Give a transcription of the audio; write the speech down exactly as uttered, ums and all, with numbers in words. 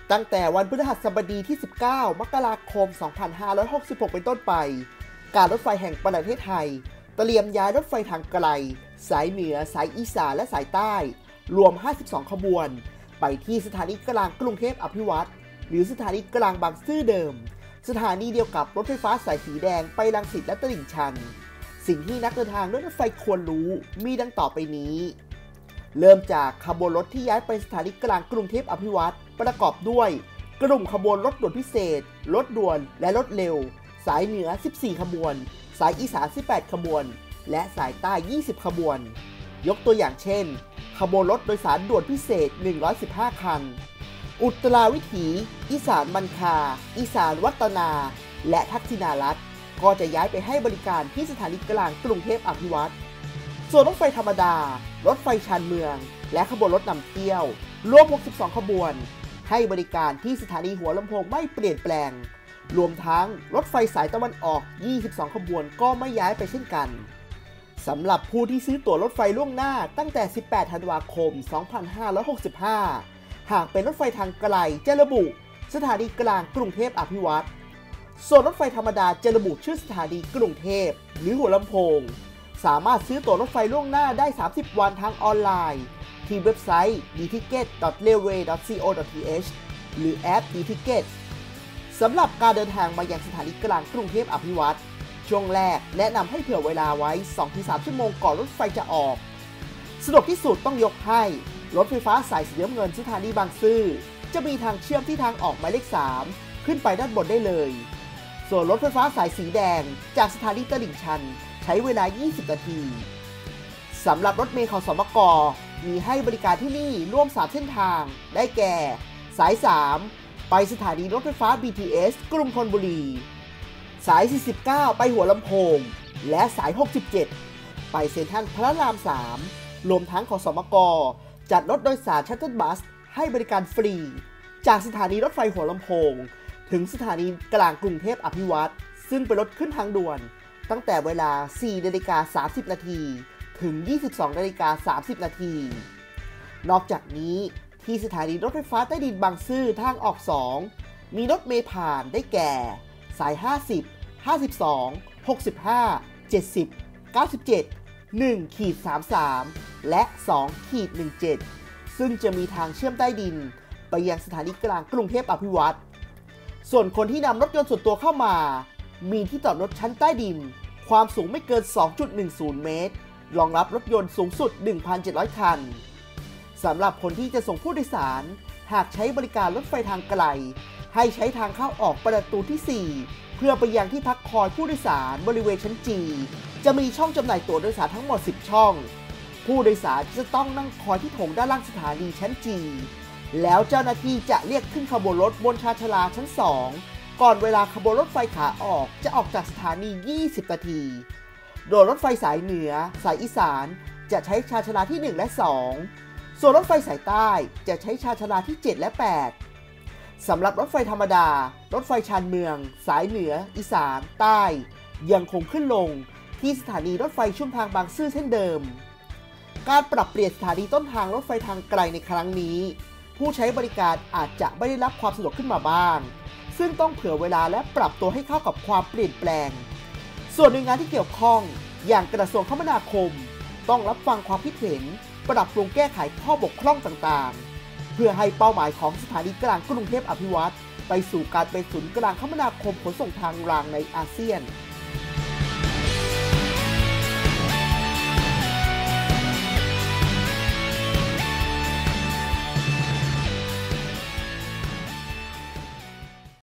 ตั้งแต่วันพฤหัสบดีที่ สิบเก้า มกราคม สองพันห้าร้อยหกสิบหก เป็นต้นไปการรถไฟแห่งประเทศไทยเตรียมย้ายรถไฟทางไกลสายเหนือสายอีสานและสายใต้รวมห้าสิบสองขบวนไปที่สถานีกลางกรุงเทพอภิวัตรหรือสถานีกลางบางซื่อเดิมสถานีเดียวกับรถไฟฟ้าสายสีแดงไปรังสิตและตลิ่งชันสิ่งที่นักเดินทางด้วยรถไฟควรรู้มีดังต่อไปนี้เริ่มจากขบวนรถที่ย้ายไปสถานีกลางกรุงเทพอภิวัตรประกอบด้วยกลุ่มขบวนรถด่วนพิเศษรถด่วนและรถเร็วสายเหนือสิบสี่ขบวนสายอีสานสิบแปดขบวนและสายใต้ยี่สิบขบวนยกตัวอย่างเช่นขบวนรถโดยสารด่วนพิเศษหนึ่งร้อยสิบห้าคันอุตราวิถีอีสานมันคาอีสานวัฒนาและทักษิณารัตน์ก็จะย้ายไปให้บริการที่สถานีกลางกรุงเทพอภิวัตรส่วนรถไฟธรรมดารถไฟชานเมืองและขบวนรถนำเที่ยวรวมหกสิบสองขบวนให้บริการที่สถานีหัวลำโพงไม่เปลี่ยนแปลงรวมทั้งรถไฟสายตะวันออกยี่สิบสองขบวนก็ไม่ย้ายไปเช่นกันสำหรับผู้ที่ซื้อตั๋วรถไฟล่วงหน้าตั้งแต่สิบแปดธันวาคมสองพันห้าร้อยหกสิบห้าหากเป็นรถไฟทางไกลจะระบุสถานีกลางกรุงเทพอภิวัตรส่วนรถไฟธรรมดาจะระบุชื่อสถานีกรุงเทพหรือหัวลำโพงสามารถซื้อตั๋วรถไฟล่วงหน้าได้สามสิบวันทางออนไลน์ที่เว็บไซต์ ดี ทิเก็ต ดอท เรลเวย์ ดอท ซี โอ ดอท ที เอช หรือแอป ดี ทิเก็ต สำหรับการเดินทางมายังสถานีกลางกรุงเทพอภิวัตรช่วงแรกแนะนำให้เผื่อเวลาไว้ สองถึงสาม ชั่วโมงก่อนรถไฟจะออกสะดวกที่สุดต้องยกให้รถไฟฟ้าสายสีน้ำเงินสถานีบางซื่อจะมีทางเชื่อมที่ทางออกหมายเลขสามขึ้นไปด้านบนได้เลยส่วนรถไฟฟ้าสายสีแดงจากสถานีตลิ่งชันใช้เวลายี่สิบนาทีสำหรับรถเมล์ของสมก.มีให้บริการที่นี่ร่วมสามเส้นทางได้แก่สายสามไปสถานีรถไฟฟ้า บี ที เอส กรุงธนบุรีสายสี่สิบเก้าไปหัวลำโพงและสายหกสิบเจ็ดไปเซ็นทรัลพระรามสามรวมทั้งของสมก.จัดรถโดยสารชัตเทิลบัสให้บริการฟรีจากสถานีรถไฟหัวลำโพงถึงสถานีกลางกรุงเทพอภิวัตรซึ่งเป็นรถขึ้นทางด่วนตั้งแต่เวลา สี่นาฬิกาสามสิบนาทีถึง ยี่สิบสองนาฬิกาสามสิบนาทีนอกจากนี้ที่สถานีรถไฟฟ้าใต้ดินบางซื่อทางออกสองมีรถเมล์ผ่านได้แก่สายห้าสิบ ห้าสิบสอง หกสิบห้า เจ็ดสิบ เก้าสิบเจ็ด หนึ่ง สามสาม และ สอง สิบเจ็ด ซึ่งจะมีทางเชื่อมใต้ดินไปยังสถานีกลางกรุงเทพอภิวัตรส่วนคนที่นำรถยนต์ส่วนตัวเข้ามามีที่จอดรถชั้นใต้ดินความสูงไม่เกิน สองจุดหนึ่งศูนย์ เมตรรองรับรถยนต์สูงสุด หนึ่งพันเจ็ดร้อย คันสำหรับคนที่จะส่งผู้โดยสารหากใช้บริการรถไฟทางไกลให้ใช้ทางเข้าออกประตูที่สี่เพื่อไปยังที่พักคอยผู้โดยสารบริเวณชั้น จี จะมีช่องจำหน่ายตั๋วโดยสารทั้งหมดสิบช่องผู้โดยสารจะต้องนั่งคอยที่โถงด้านล่างสถานีชั้น จี แล้วเจ้าหน้าที่จะเรียกขึ้นขบวนรถบนชานชาลาชั้นสองก่อนเวลาขบวนรถไฟขาออกจะออกจากสถานียี่สิบนาทีโดยรถไฟสายเหนือสายอีสานจะใช้ชานชาลาที่หนึ่งและสองส่วนรถไฟสายใต้จะใช้ชานชาลาที่เจ็ดและแปดสำหรับรถไฟธรรมดารถไฟชานเมืองสายเหนืออีสานใต้ยังคงขึ้นลงที่สถานีรถไฟชุมทางบางซื่อเช่นเดิมการปรับเปลี่ยนสถานีต้นทางรถไฟทางไกลในครั้งนี้ผู้ใช้บริการอาจจะไม่ได้รับความสะดวกขึ้นมาบ้างซึ่งต้องเผื่อเวลาและปรับตัวให้เข้ากับความเปลี่ยนแปลงส่วนหน่วยงานที่เกี่ยวข้องอย่างกระทรวงคมนาคมต้องรับฟังความคิดเห็นปรับปรุงแก้ไขข้อบกพร่องต่างๆเพื่อให้เป้าหมายของสถานีกลางกรุงเทพอภิวัตรไปสู่การเป็นศูนย์กลางคมนาคมขนส่งทางรางในอาเซียน